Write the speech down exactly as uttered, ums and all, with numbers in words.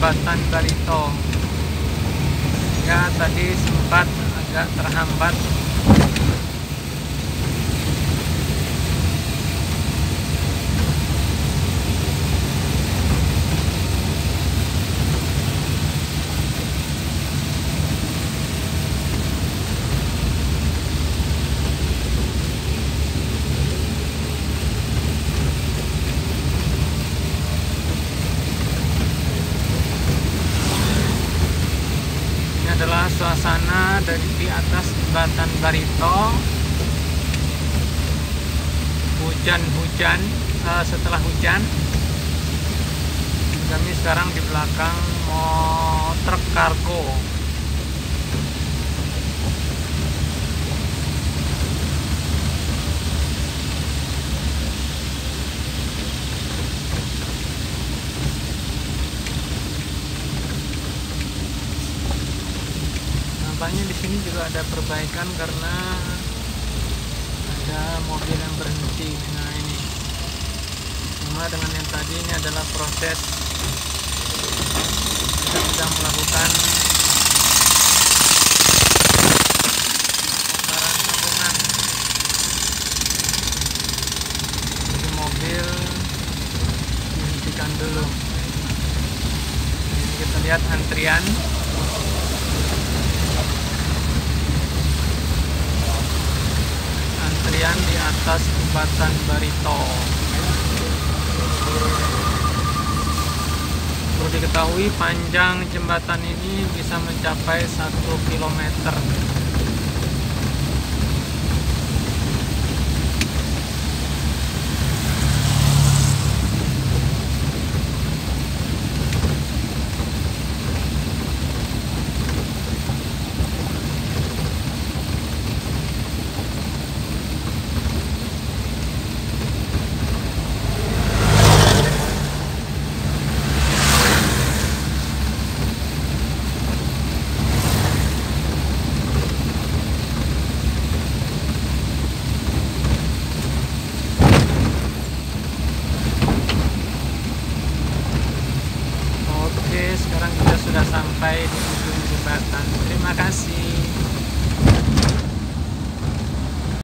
Jembatan Barito. Ya, tadi sempat agak terhambat. Adalah suasana dari di atas jembatan Barito. Hujan-hujan, uh, setelah hujan, kami sekarang di belakang mau truk kargo. Nampaknya di sini juga ada perbaikan karena ada mobil yang berhenti. Nah, ini sama dengan yang tadi, ini adalah proses kita sedang melakukan bongkaran sambungan. Jadi mobil dihentikan dulu. Ini kita lihat antrian. Antrian di atas jembatan Barito. Perlu diketahui panjang jembatan ini bisa mencapai satu kilometer. Sekarang kita sudah sampai di ujung jembatan. Terima kasih.